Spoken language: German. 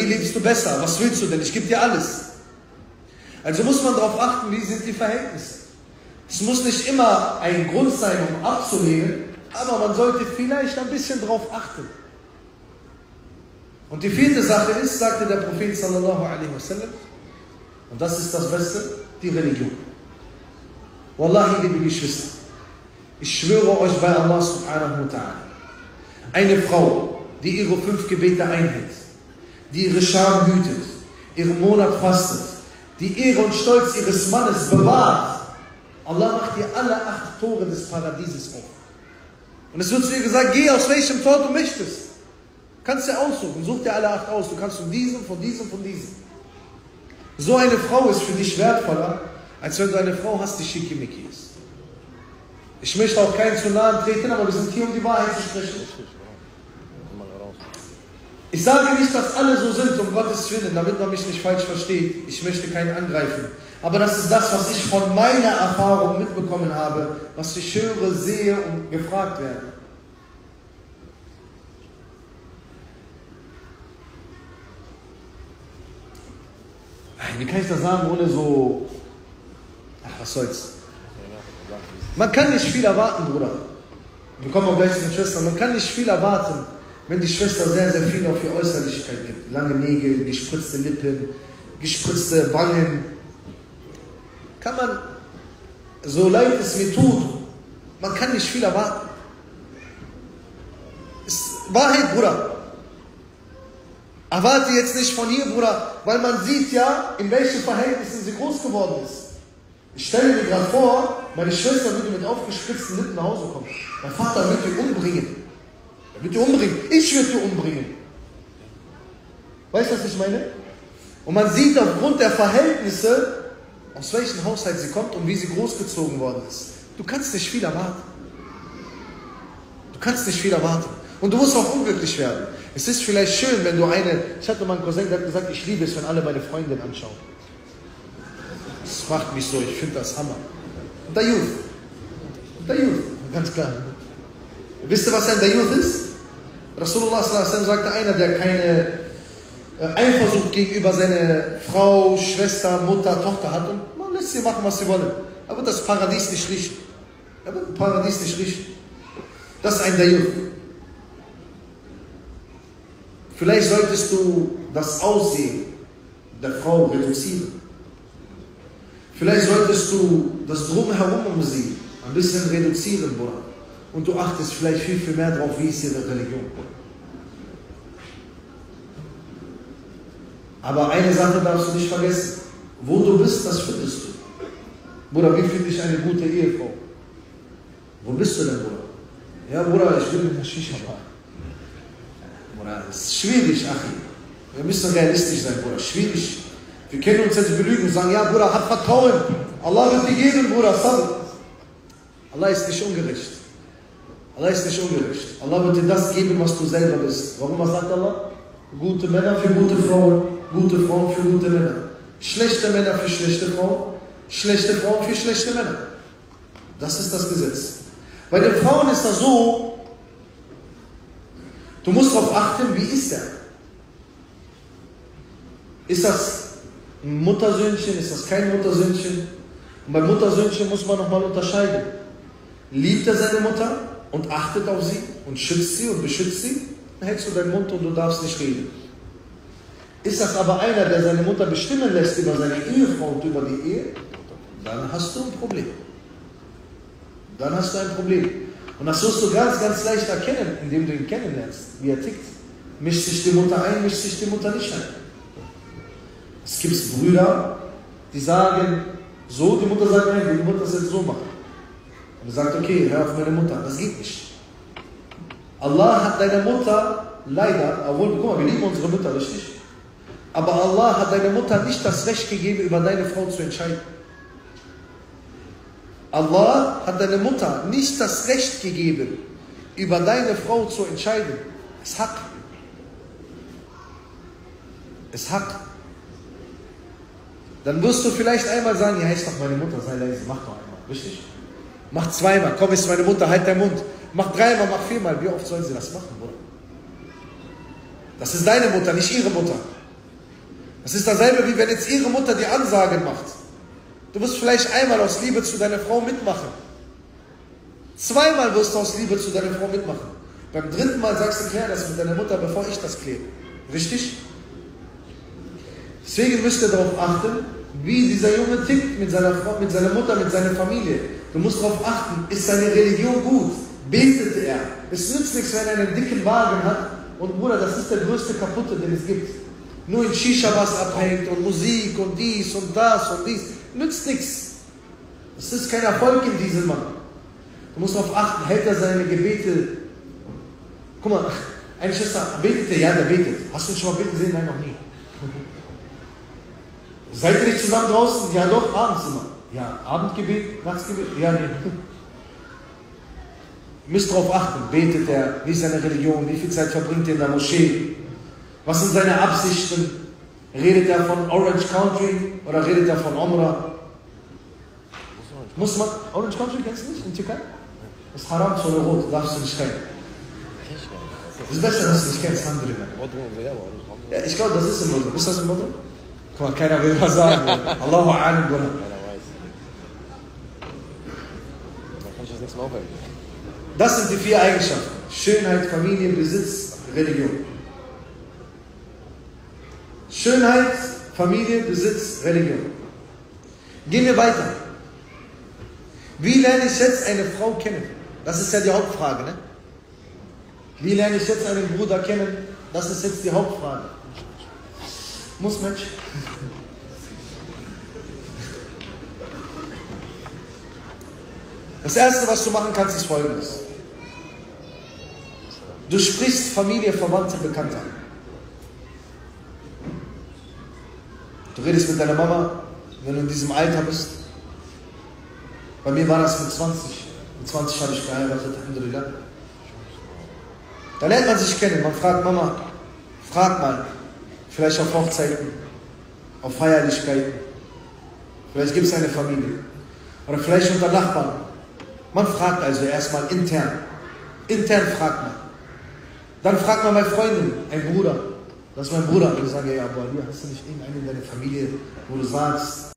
lebst du besser? Was willst du denn? Ich gebe dir alles. Also muss man darauf achten, wie sind die Verhältnisse. Es muss nicht immer ein Grund sein, um abzulehnen, aber man sollte vielleicht ein bisschen darauf achten. Und die vierte Sache ist, sagte der Prophet sallallahu alaihi wasallam, und das ist das Beste, die Religion. Wallahi, liebe Geschwister, ich schwöre euch bei Allah subhanahu wa ta'ala, eine Frau, die ihre 5 Gebete einhält, die ihre Scham hütet, ihren Monat fastet, die Ehre und Stolz ihres Mannes bewahrt, Allah macht dir alle 8 Tore des Paradieses auf. Und es wird zu ihr gesagt, geh aus welchem Tor du möchtest. Kannst dir aussuchen, such dir alle 8 aus. Du kannst von diesem, von diesem, von diesem. So eine Frau ist für dich wertvoller, als wenn du eine Frau hast, die schickimicki ist. Ich möchte auch keinen zu nahe treten, aber wir sind hier, um die Wahrheit zu sprechen. Ich sage nicht, dass alle so sind, um Gottes Willen, damit man mich nicht falsch versteht. Ich möchte keinen angreifen. Aber das ist das, was ich von meiner Erfahrung mitbekommen habe, was ich höre, sehe und gefragt werde. Wie kann ich das sagen, ohne so... Ach, was soll's. Man kann nicht viel erwarten, Bruder. Wir kommen auch gleich zu den Schwestern. Man kann nicht viel erwarten, wenn die Schwester sehr, sehr viel auf ihre Äußerlichkeit gibt. Lange Nägel, gespritzte Lippen, gespritzte Wangen. Kann man, so leid es mir tut, man kann nicht viel erwarten. Ist Wahrheit, Bruder. Erwarte jetzt nicht von ihr, Bruder, weil man sieht ja, in welchen Verhältnissen sie groß geworden ist. Ich stelle mir gerade vor, meine Schwester würde mit aufgespritzten Lippen nach Hause kommen. Mein Vater wird die umbringen. Er wird die umbringen. Ich würde die umbringen. Weißt du, was ich meine? Und man sieht aufgrund der Verhältnisse, aus welchem Haushalt sie kommt und wie sie großgezogen worden ist. Du kannst nicht viel erwarten. Du kannst nicht viel erwarten. Und du musst auch unglücklich werden. Es ist vielleicht schön, wenn du ich hatte mal einen Cousin, der hat gesagt, ich liebe es, wenn alle meine Freundinnen anschauen. Das macht mich so, ich finde das Hammer. Und der Youth, ganz klar. Wisst ihr, was ein Youth ist? Rasulullah sallallahu alaihi wasallam sagte, einer, der keine Eifersucht gegenüber seiner Frau, Schwester, Mutter, Tochter hat und man lässt sie machen, was sie wollen. Er wird das Paradies nicht richten. Das ist ein Youth. Vielleicht solltest du das Aussehen der Frau reduzieren. Vielleicht solltest du das Drumherum um sie ein bisschen reduzieren, Bruder. Und du achtest vielleicht viel, viel mehr drauf, wie ist ihre Religion. Aber eine Sache darfst du nicht vergessen. Wo du bist, das findest du. Bruder, wie finde ich eine gute Ehefrau? Wo bist du denn, Bruder? Ja, Bruder, ich bin in der Shisha-Bar. Bruder, das ist schwierig, Achi. Wir müssen realistisch sein, Bruder. Schwierig. Wir können uns jetzt belügen und sagen, ja, Bruder, hab Vertrauen. Allah wird dir geben, Bruder. Sabr. Allah ist nicht ungerecht. Allah ist nicht ungerecht. Allah wird dir das geben, was du selber bist. Warum, was sagt Allah? Gute Männer für gute Frauen, gute Frauen für gute Männer. Schlechte Männer für schlechte Frauen, schlechte Frauen für schlechte Männer. Das ist das Gesetz. Bei den Frauen ist das so, du musst darauf achten, wie ist er? Ist das ein Muttersöhnchen, ist das kein Muttersöhnchen? Und beim Muttersöhnchen muss man nochmal unterscheiden. Liebt er seine Mutter und achtet auf sie und schützt sie und beschützt sie? Dann hältst du deinen Mund und du darfst nicht reden. Ist das aber einer, der seine Mutter bestimmen lässt über seine Ehefrau und über die Ehe? Dann hast du ein Problem. Dann hast du ein Problem. Und das wirst du ganz, ganz leicht erkennen, indem du ihn kennenlernst, wie er tickt. Mischt sich die Mutter ein, mischt sich die Mutter nicht ein. Es gibt Brüder, die sagen so, die Mutter sagt nein, die Mutter soll so machen. Und er sagt, okay, hör auf meine Mutter. Das geht nicht. Allah hat deine Mutter leider, obwohl, guck mal, wir lieben unsere Mütter, richtig? Aber Allah hat deiner Mutter nicht das Recht gegeben, über deine Frau zu entscheiden. Allah hat deiner Mutter nicht das Recht gegeben, über deine Frau zu entscheiden. Es ist Haq. Es ist Haq. Dann wirst du vielleicht einmal sagen, ja, ist doch meine Mutter, sei leise, mach doch einmal, richtig? Mach zweimal, komm, ist meine Mutter, halt deinen Mund. Mach dreimal, mach viermal, wie oft sollen sie das machen, Bruder? Das ist deine Mutter, nicht ihre Mutter. Es ist dasselbe, wie wenn jetzt ihre Mutter die Ansagen macht. Du wirst vielleicht einmal aus Liebe zu deiner Frau mitmachen. Zweimal wirst du aus Liebe zu deiner Frau mitmachen. Beim dritten Mal sagst du, klär das mit deiner Mutter, bevor ich das kläre. Richtig? Deswegen müsst ihr darauf achten, wie dieser Junge tickt mit seiner Frau, mit seiner Mutter, mit seiner Familie. Du musst darauf achten, ist seine Religion gut? Betet er? Es nützt nichts, wenn er einen dicken Wagen hat. Und Bruder, das ist der größte Kaputte, den es gibt. Nur in Shisha-Bars abhängt und Musik und dies und das und dies. Nützt nichts. Es ist kein Erfolg in diesem Mann. Du musst darauf achten, hält er seine Gebete. Guck mal, eine Schwester, betet er? Ja, der betet. Hast du ihn schon mal beten sehen? Nein, noch nie. Seid ihr nicht zusammen draußen? Ja doch, abends immer. Ja, Abendgebet, Nachtsgebet? Ja, nee. Müsst darauf achten, betet er, wie ist seine Religion, wie viel Zeit verbringt er in der Moschee, was sind seine Absichten, redet er von Orange Country oder redet er von Umrah? Muss man, Orange Country kennst du nicht in Türkei? Das ist haram, Zone Rot, darfst du nicht rein. Das ist besser, dass du nicht kennst, andere. Ja, ich glaube, das ist im Bodrum. Ist das im Bodrum? Guck mal, keiner will was sagen. Allahu A'lam, Bruder. Das sind die 4 Eigenschaften. Schönheit, Familie, Besitz, Religion. Schönheit, Familie, Besitz, Religion. Gehen wir weiter. Wie lerne ich jetzt eine Frau kennen? Das ist ja die Hauptfrage, ne? Wie lerne ich jetzt einen Bruder kennen? Das ist jetzt die Hauptfrage. Muss Mensch. Das Erste, was du machen kannst, ist Folgendes. Du sprichst Familie, Verwandte, Bekannte an. Du redest mit deiner Mama, wenn du in diesem Alter bist. Bei mir war das mit 20. Mit 20 habe ich geheiratet, Alhamdulillah. Da lernt man sich kennen. Man fragt Mama, frag mal. Vielleicht auf Hochzeiten, auf Feierlichkeiten. Vielleicht gibt es eine Familie. Oder vielleicht unter Nachbarn. Man fragt also erstmal intern. Intern fragt man. Dann fragt man bei Freunden, ein Bruder. Das ist mein Bruder. Und ich sage, ja, aber hier hast du nicht irgendeinen in deiner Familie, wo du sagst,